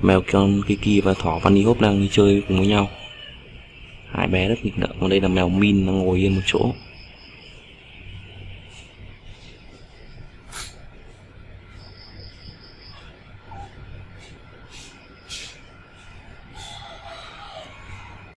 Mèo con Kiki và thỏ Bunny Hop đang đi chơi cùng với nhau. Hai bé rất nghịch ngợm. Còn đây là mèo Min đang ngồi yên một chỗ.